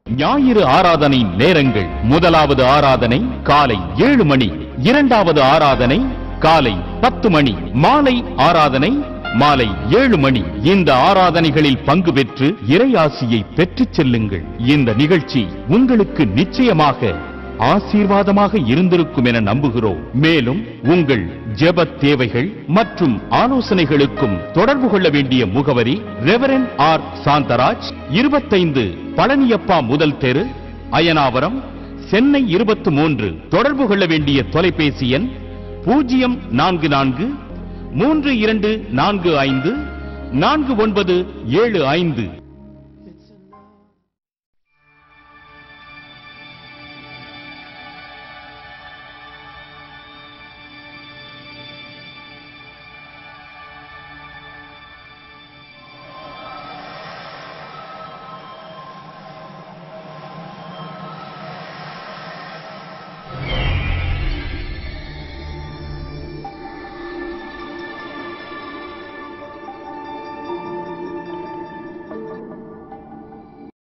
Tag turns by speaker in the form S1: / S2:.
S1: ஞாயிறு ஆராதனை நேரங்கள். முதலாவது ஆராதனை காலை 7 மணி, இரண்டாவது ஆராதனை காலை 10 மணி, மாலை ஆராதனை மாலை 7 மணி. இந்த ஆராதனைகளில் பங்கு பெற்று இறையாசியை பெற்றுச் செல்லுங்கள். இந்த நிகழ்ச்சி உங்களுக்கு நிச்சயமாக ஆசீர்வாதமாக இருந்திருக்கும் என நம்புகிறோம். மேலும் உங்கள் ஜெப தேவைகள் மற்றும் ஆலோசனைகளுக்கும் தொடர்பு கொள்ள வேண்டிய முகவரி ரெவரண்ட் ஆர் சாந்தராஜ், 25 பழனியப்பா முதல் தெரு, அயனாவரம், சென்னை 23. தொடர்பு கொள்ள வேண்டிய தொலைபேசி எண் 044 3245 4975.